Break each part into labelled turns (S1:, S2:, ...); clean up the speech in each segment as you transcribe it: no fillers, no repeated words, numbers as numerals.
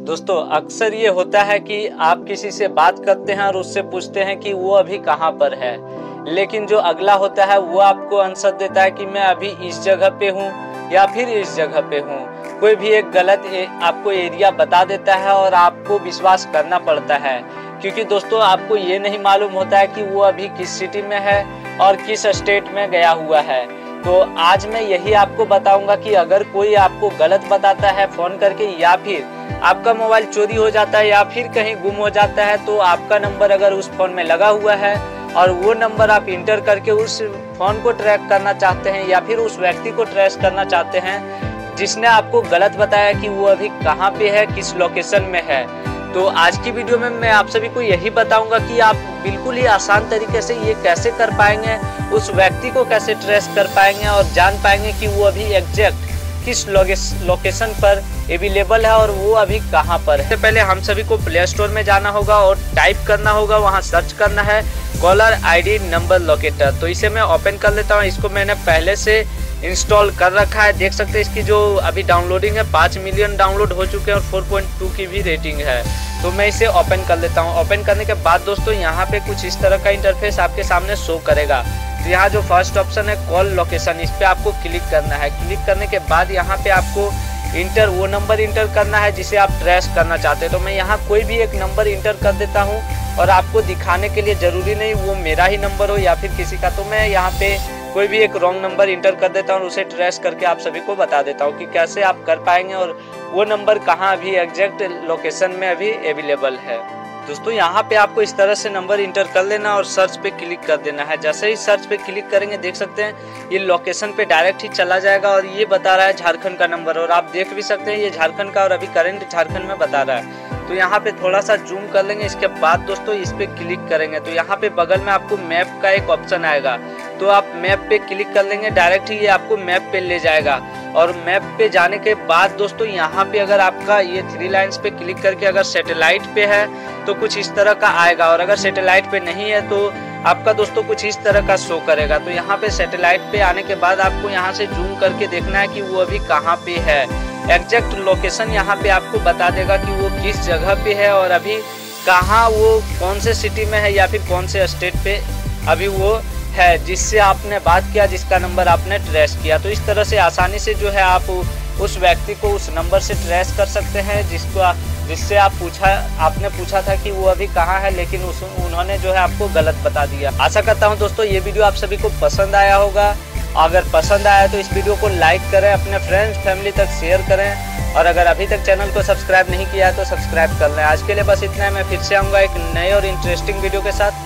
S1: दोस्तों अक्सर ये होता है कि आप किसी से बात करते हैं और उससे पूछते हैं कि वो अभी कहाँ पर है, लेकिन जो अगला होता है वो आपको आंसर देता है कि मैं अभी इस जगह पे हूँ या फिर इस जगह पे हूँ। कोई भी एक गलत आपको एरिया बता देता है और आपको विश्वास करना पड़ता है, क्योंकि दोस्तों आपको ये नहीं मालूम होता है कि वो अभी किस सिटी में है और किस स्टेट में गया हुआ है। तो आज मैं यही आपको बताऊंगा कि अगर कोई आपको गलत बताता है फोन करके, या फिर आपका मोबाइल चोरी हो जाता है या फिर कहीं गुम हो जाता है, तो आपका नंबर अगर उस फोन में लगा हुआ है और वो नंबर आप इंटर करके उस फोन को ट्रैक करना चाहते हैं या फिर उस व्यक्ति को ट्रेस करना चाहते हैं जिसने आपको गलत बताया कि वो अभी कहाँ पे है, किस लोकेशन में है। तो आज की वीडियो में मैं आप सभी को यही बताऊंगा कि आप बिल्कुल ही आसान तरीके से ये कैसे कर पाएंगे, उस व्यक्ति को कैसे ट्रेस कर पाएंगे और जान पाएंगे कि वो अभी एग्जैक्ट किस लोकेशन पर अवेलेबल है और वो अभी कहाँ पर है। सबसे पहले हम सभी को प्ले स्टोर में जाना होगा और टाइप करना होगा, वहाँ सर्च करना है कॉलर आईडी नंबर लोकेटर। तो इसे मैं ओपन कर लेता हूँ। इसको मैंने पहले से इंस्टॉल कर रखा है। देख सकते हैं इसकी जो अभी डाउनलोडिंग है 5 मिलियन डाउनलोड हो चुके हैं और 4.2 की भी रेटिंग है। तो मैं इसे ओपन कर लेता हूँ। ओपन करने के बाद दोस्तों यहाँ पे कुछ इस तरह का इंटरफेस आपके सामने शो करेगा। तो यहाँ जो फर्स्ट ऑप्शन है कॉल लोकेशन, इस पे आपको क्लिक करना है। क्लिक करने के बाद यहाँ पे आपको इंटर वो नंबर इंटर करना है जिसे आप ट्रेस करना चाहते हैं। तो मैं यहाँ कोई भी एक नंबर इंटर कर देता हूँ और आपको दिखाने के लिए जरूरी नहीं वो मेरा ही नंबर हो या फिर किसी का। तो मैं यहाँ पे कोई भी एक रॉन्ग नंबर इंटर कर देता हूँ और उसे ट्रेस करके आप सभी को बता देता हूँ कि कैसे आप कर पाएंगे और वो नंबर कहाँ अभी एग्जैक्ट लोकेशन में अभी अवेलेबल है। दोस्तों यहाँ पे आपको इस तरह से नंबर इंटर कर लेना और सर्च पे क्लिक कर देना है। जैसे ही सर्च पे क्लिक करेंगे देख सकते हैं ये लोकेशन पे डायरेक्ट ही चला जाएगा और ये बता रहा है झारखंड का नंबर, और आप देख भी सकते हैं ये झारखंड का और अभी करंट झारखंड में बता रहा है। तो यहाँ पे थोड़ा सा जूम कर लेंगे। इसके बाद दोस्तों इस पे क्लिक करेंगे तो यहाँ पे बगल में आपको मैप का एक ऑप्शन आएगा। तो आप मैप पे क्लिक कर लेंगे, डायरेक्ट ही ये आपको मैप पे ले जाएगा। और मैप पे जाने के बाद दोस्तों यहाँ पे अगर आपका ये 3 लाइन्स पे क्लिक करके अगर सैटेलाइट पे है तो कुछ इस तरह का आएगा, और अगर सैटेलाइट पे नहीं है तो आपका दोस्तों कुछ इस तरह का शो करेगा। तो यहाँ पे सैटेलाइट पे आने के बाद आपको यहाँ से जूम करके देखना है कि वो अभी कहाँ पे है। एग्जैक्ट लोकेशन यहाँ पे आपको बता देगा कि वो किस जगह पे है और अभी कहाँ, वो कौन से सिटी में है या फिर कौन से स्टेट पे अभी वो है जिससे आपने बात किया, जिसका नंबर आपने ट्रेस किया। तो इस तरह से आसानी से जो है आप उस व्यक्ति को उस नंबर से ट्रेस कर सकते हैं जिससे आपने पूछा था कि वो अभी कहाँ है, लेकिन उन्होंने जो है आपको गलत बता दिया। आशा करता हूँ दोस्तों ये वीडियो आप सभी को पसंद आया होगा। अगर पसंद आया तो इस वीडियो को लाइक करें, अपने फ्रेंड्स फैमिली तक शेयर करें, और अगर अभी तक चैनल को सब्सक्राइब नहीं किया है तो सब्सक्राइब कर लें। आज के लिए बस इतना है। मैं फिर से आऊँगा एक नए और इंटरेस्टिंग वीडियो के साथ।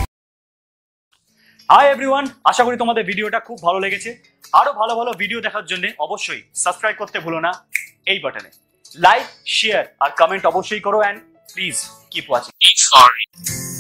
S2: হাই এভরিওয়ান, আশা করি তোমাদের ভিডিওটা খুব ভালো লেগেছে। আরো ভালো ভালো ভিডিও দেখার জন্য অবশ্যই সাবস্ক্রাইব করতে ভুলো না এই বাটনে। লাইক, শেয়ার আর কমেন্ট অবশ্যই করো, and please keep watching. Sorry.